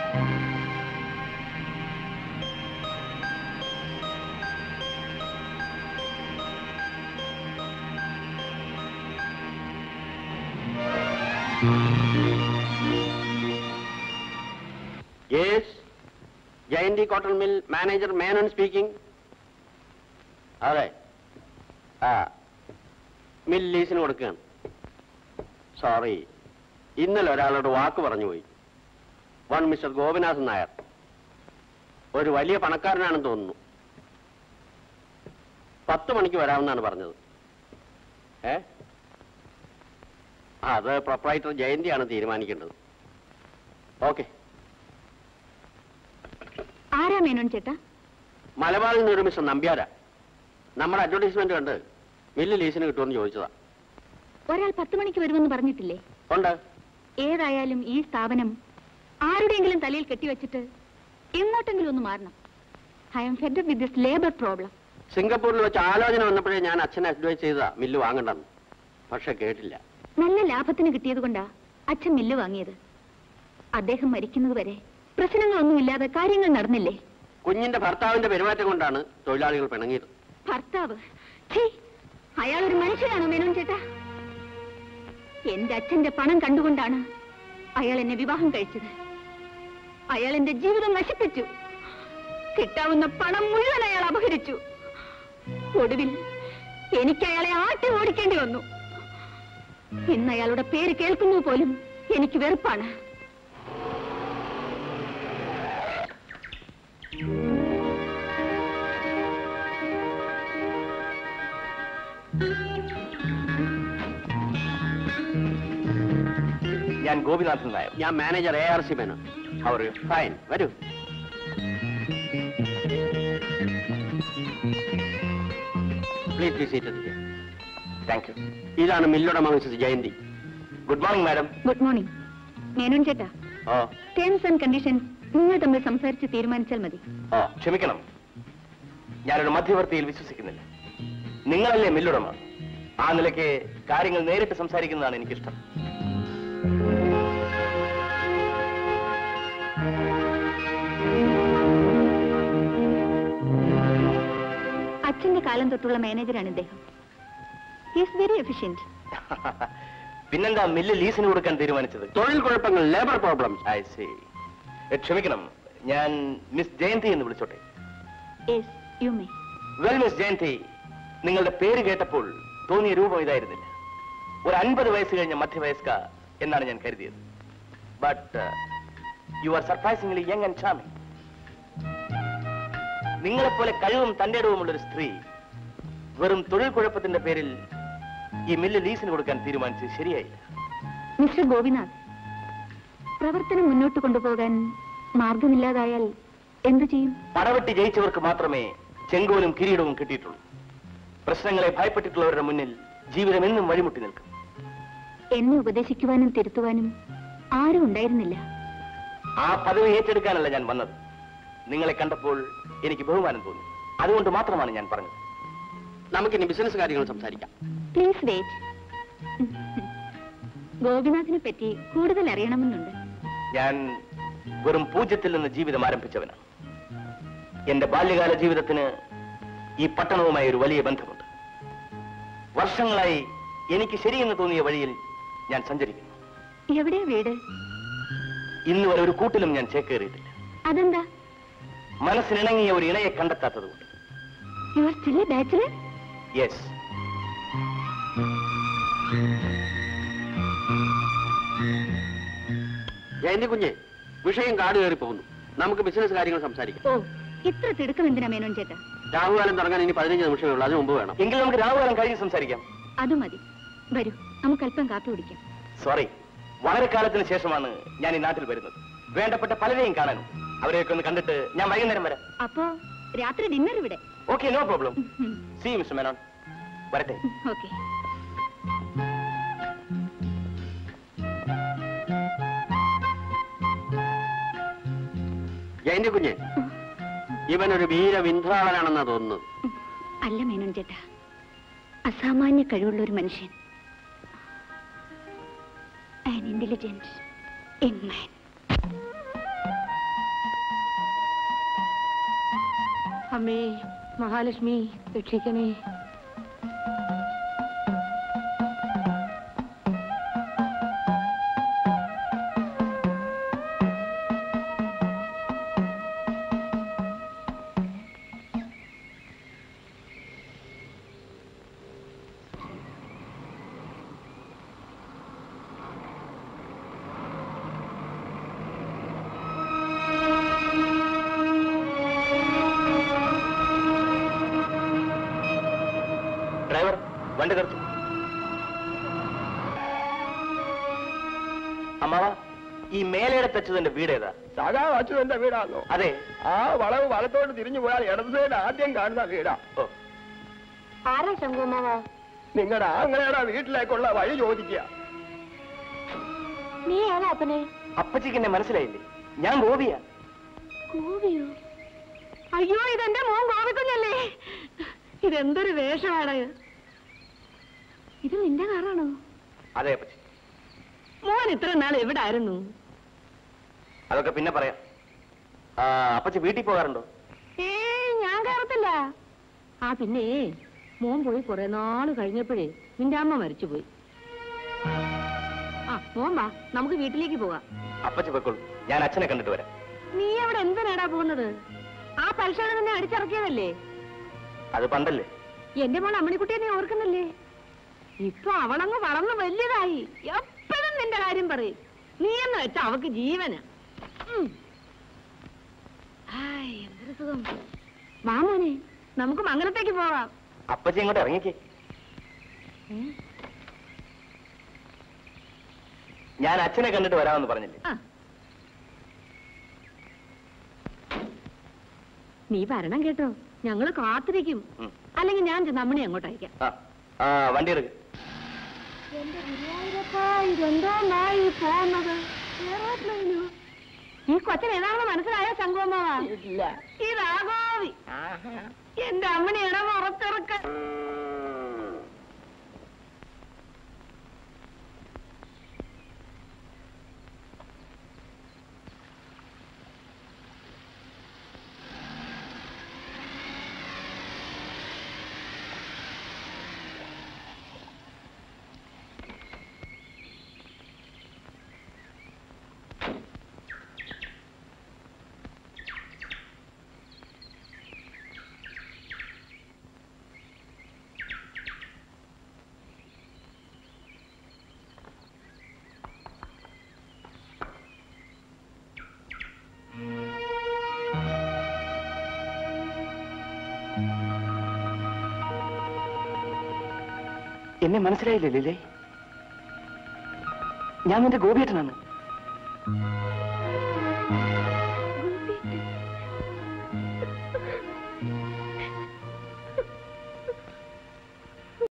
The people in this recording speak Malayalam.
Yes, Jayanti Cotton Mill Manager Menon speaking. All right. Mill lease-ന് കൊടുക്കുകയാണ്. Sorry. ഇന്നലെ ഒരാളോട് വാക്ക് പറഞ്ഞു പോയി. One mister Gopinathan Nair. ഒരു വലിയ പണക്കാരനാണെന്ന് തോന്നുന്നു. 10 മണിക്ക് വരാമെന്നാണ് പറഞ്ഞത്. അത് പ്രൊപ്പറൈറ്റർ ജയന്തിയാണ് തീരുമാനിക്കേണ്ടത്. ഓക്കെ. ആരാ മേനോൻ ചേട്ടാ? മലബാറിൽ നിന്ന് ഒരു മിസ്റ്റർ നമ്പ്യാരാ. നമ്മുടെ അഡ്വർടൈസ്മെന്റ് കണ്ട് മില്ല് ലീസിന് കിട്ടുമെന്ന് ചോദിച്ചതാ. ഒരാൾ 10 മണിക്ക് വരുമെന്ന് പറഞ്ഞിട്ടില്ലേ? ഉണ്ട്. ഏതായാലും ഈ സ്ഥാപനം ആരുടെയെങ്കിലും തലയിൽ കെട്ടിവെച്ചിട്ട് എങ്ങോട്ടെങ്കിലും ഒന്ന് മാറണം. I am fed with this labour problem. സിംഗപ്പൂരിൽ വെച്ച് ആലോചന വന്നപ്പോഴേ ഞാൻ അച്ഛനെ അഡ്വൈസ് ചെയ്തതാ മില്ല് വാങ്ങണ്ടെന്ന്. പക്ഷെ കേട്ടില്ല. നല്ല ലാഭത്തിന് കിട്ടിയത് കൊണ്ടാ അച്ഛൻ മില്ല് വാങ്ങിയത്. അദ്ദേഹം മരിക്കുന്നത് വരെ പ്രശ്നങ്ങളൊന്നുമില്ലാതെ കാര്യങ്ങൾ നടന്നില്ലേ? കുഞ്ഞിന്റെ ഭർത്താവിന്റെ പെരുമാറ്റം കൊണ്ടാണ് തൊഴിലാളികൾ പിണങ്ങിയത്. ഭർത്താവ്? അയാൾ ഒരു മനുഷ്യനാണോ മേനോൻ ചേട്ടാ? എന്റെ അച്ഛന്റെ പണം കണ്ടുകൊണ്ടാണ് അയാൾ എന്നെ വിവാഹം കഴിച്ചത്. അയാൾ എന്റെ ജീവിതം നശിപ്പിച്ചു. കിട്ടാവുന്ന പണം മുഴുവൻ അയാൾ അപഹരിച്ചു. ഒടുവിൽ എനിക്ക് അയാളെ ആട്ടി ഓടിക്കേണ്ടി വന്നു. ഇന്ന് അയാളുടെ പേര് കേൾക്കുന്നത് പോലും എനിക്ക് വെറുപ്പാണ്. ഞാൻ ഗോപിനാഥൻ നായർ. ഞാൻ മാനേജർ ARC മേനോൻ. അവർ ഫൈൻ. വരൂ. Please be seated. Thank you. ഇതാണ് മില്ലുടമ missus Jayanthi. Good morning madam. Good morning. Menon ചേട്ടാ, ടേംസ് ആൻഡ് കണ്ടീഷൻസ് നിങ്ങൾ തമ്മിൽ സംസാരിച്ച് തീരുമാനിച്ചാൽ മതി. ക്ഷമിക്കണം, ഞാനൊരു മധ്യവർത്തിയിൽ വിശ്വസിക്കുന്നില്ല. നിങ്ങളല്ലേ മില്ലുടമ. ആ നിലയ്ക്ക് കാര്യങ്ങൾ നേരിട്ട് സംസാരിക്കുന്നതാണ് എനിക്കിഷ്ടം. അച്ഛന്റെ കാലം തൊട്ടുള്ള മാനേജറാണ് ഇദ്ദേഹം. He is very efficient. പിന്നെന്താ മില്ല് ലീസിന് കൊടുക്കാൻ തീരുമാനിച്ചത്? തൊഴിൽ കുഴപ്പങ്ങൾ, ലേബർ പ്രോബ്ലംസ്. I see. ക്ഷമിക്കണം, ഞാൻ മിസ് ജയന്തി എന്ന് വിളിച്ചോട്ടെ? Yes, you may. Well miss Jayanthi, നിങ്ങളുടെ പേര് കേട്ടപ്പോൾ തോന്നിയ രൂപം ഇതായിരുന്നില്ല. ഒരു 50 വയസ്സ് കഴിഞ്ഞ മധ്യവയസ്ക എന്നാണ് ഞാൻ കരുതിയത്. But you are surprisingly young and charming. നിങ്ങളെപ്പോലെ കഴിവും തന്റേടവുമുള്ള ഒരു സ്ത്രീ വെറും തൊഴിൽ കുഴപ്പത്തിന്റെ പേരിൽ ഈ മില്ല് ലീസിന് കൊടുക്കാൻ തീരുമാനിച്ചത് ശരിയായില്ല. മിസ്റ്റർ ഗോപിനാഥ്, പ്രവർത്തനം മുന്നോട്ട് കൊണ്ടുപോകാൻ മാർഗമില്ലാതായാൽ എന്തു ചെയ്യും? പടവെട്ടി ജയിച്ചവർക്ക് മാത്രമേ ചെങ്കോലും കിരീടവും കിട്ടിയിട്ടുള്ളൂ. പ്രശ്നങ്ങളെ ഭയപ്പെട്ടിട്ടുള്ളവരുടെ മുന്നിൽ ജീവിതം എന്നും വഴിമുട്ടി നിൽക്കും. എന്നെ ഉപദേശിക്കുവാനും തിരുത്തുവാനും ആരും ഉണ്ടായിരുന്നില്ല. ആ പദവി ഏറ്റെടുക്കാനല്ല ഞാൻ വന്നത്. നിങ്ങളെ കണ്ടപ്പോൾ എനിക്ക് ബഹുമാനം തോന്നി. അതുകൊണ്ട് മാത്രമാണ് ഞാൻ പറഞ്ഞത്. നമുക്കിനി ബിസിനസ് കാര്യങ്ങൾ സംസാരിക്കാം. Please wait. ഗോപിനാഥിനെ പറ്റി കൂടുതൽ അറിയണമെന്നുണ്ട്. ഞാൻ വെറും പൂജ്യത്തിൽ നിന്ന് ജീവിതം ആരംഭിച്ചവനാണ്. എന്റെ ബാല്യകാല ജീവിതത്തിന് ഈ പട്ടണവുമായി ഒരു വലിയ ബന്ധമുണ്ട്. വർഷങ്ങളായി എനിക്ക് ശരിയെന്ന് തോന്നിയ വഴിയിൽ ഞാൻ സഞ്ചരിക്കുന്നു. എവിടെയാ വീട്? ഇന്ന് വരെ ഒരു കൂട്ടിലും ഞാൻ ചേക്കേറിയിട്ടില്ല. അതെന്താ? മനസ്സിനിണങ്ങിയ ഒരു ഇണയെ കണ്ടെത്താത്തതുകൊണ്ട്. You are still a bachelor? Yes. Jayanthi കുഞ്ഞെ, വിഷയം കാട് കയറി പോകുന്നു. നമുക്ക് ബിസിനസ് കാര്യങ്ങൾ സംസാരിക്കാം. ഓ, ഇത്ര തിടുക്കം എന്തിനാ മേനോൻ ചേട്ടാ? രാഹുകാലം തുടങ്ങാൻ ഇനി 15 നിമിഷമേ ഉള്ളൂ. അതിന് മുമ്പ് വേണം. എങ്കിൽ നമുക്ക് രാഹുകാലം കഴിഞ്ഞ് സംസാരിക്കാം. അത് മതി. വരൂ, നമുക്ക് അല്പം കാപ്പി കുടിക്കാം. സോറി, വളരെ കാലത്തിന് ശേഷമാണ് ഞാൻ ഈ നാട്ടിൽ വരുന്നത്. വേണ്ടപ്പെട്ട പലരെയും കാണാനും. അവരെയൊക്കെ ഒന്ന് കണ്ടിട്ട് ഞാൻ വൈകുന്നേരം വരാം. അപ്പോ രാത്രി ഡിന്നർ ഇവിടെ? Okay, no problem. See mister Menon. വരട്ടെ. ഓക്കെ. ജയന്തി കുഞ്ഞെ, ഇവനൊരു വീരവിന്ധ്രാളനാണെന്നാ തോന്നുന്നത്. അല്ല മേനോൻ ചേട്ടാ, അസാമാന്യ കഴിവുള്ള ഒരു മനുഷ്യൻ. An intelligent young man. അമ്മേ മഹാലക്ഷ്മി രക്ഷിക്കണേ. ഡ്രൈവർ വണ്ടി നിർത്തും. അമ്മാവ, ഈ മേലയുടെ തച്ചതിന്റെ വീട് ഏതാ? സഖാ അച്യുതന്റെ വീടാണോ? അതെ. ആ വളവ് വലത്തോട്ട് തിരിഞ്ഞു പോയാൽ ഇടത് സൈഡ് ആദ്യം കാണുന്ന വീടാ. ഓ, ആരാ ശങ്കുമാവാ? നിങ്ങളുടെ ആങ്ങളയുടെ വീട്ടിലേക്കുള്ള വഴി ചോദിക്കുക. നീ ആണോ അപ്പനെ? അപ്പച്ചിക്ക് എന്നെ മനസ്സിലായില്ലേ? ഞാൻ ഗോപിയാ. ഗോപിയോ? അയ്യോ, ഇതെന്റെ മോൻ ഗോപിക്കുഞ്ഞല്ലേ. ഇതെന്തൊരു വേഷമാണ്. ഇത് നിന്റെ കാറാണോ? അതെ അപ്പച്ചി. മോൻ ഇത്ര നാൾ എവിടെ ആയിരുന്നു? അതൊക്കെ പിന്നെ പറയാം. അപ്പച്ചി വീട്ടിൽ പോകാറുണ്ടോ? ഞാൻ കയറത്തില്ല. പിന്നെ മോൻ പോയി കുറെ നാള് കഴിഞ്ഞപ്പോഴേ നിന്റെ അമ്മ മരിച്ചുപോയി. മോൻ വാ, നമുക്ക് വീട്ടിലേക്ക് പോവാം. അപ്പച്ചി പോയിക്കോളൂ, ഞാൻ അച്ഛനെ കണ്ടിട്ട് വരാം. നീ അവിടെ എന്തിനാടാ പോകുന്നത്? ആ പരിശോധന നിന്നെ അടിച്ചിറക്കിയതല്ലേ? അത് പണ്ടല്ലേ. എന്റെ മോൾ അമ്മണിക്കുട്ടിയെ നീ ഓർക്കുന്നില്ലേ? ഇപ്പൊ അവളങ്ങ് വളർന്ന് വലിയതായി. എപ്പോഴും നിന്റെ കാര്യം പറയും. നീ എന്ന് വെച്ചാ അവക്ക് ജീവന. എന്തൊരു സുഖം. വാ മോനെ, നമുക്ക് മംഗലത്തേക്ക് പോവാം. അപ്പച്ചി ഇങ്ങോട്ട് ഇറങ്ങിക്കേ. ഞാൻ അച്ഛനെ കണ്ടിട്ട് വരാമെന്ന് പറഞ്ഞില്ലേ? നീ വരണം കേട്ടോ, ഞങ്ങള് കാത്തിരിക്കും. അല്ലെങ്കിൽ ഞാൻ ചെന്ന് അമ്മണി അങ്ങോട്ട് അയക്കാം. വണ്ടി എടുക്ക. എന്റെ ഗുരുവായൂരപ്പാ, ഇതെന്തോ നായി പോകുന്നത്? ഈ കൊച്ചൻ ഏതാണെന്ന് മനസ്സിലായോ ശങ്കുമാവാ? ഇല്ല. ഇതാ ഗോപി, എന്റെ അമ്മണിയുടെ പുറത്തിറക്ക. എന്നെ മനസ്സിലായില്ലേ ലീലേ? ഞാൻ നിന്റെ ഗോപിയേട്ടനാണ്.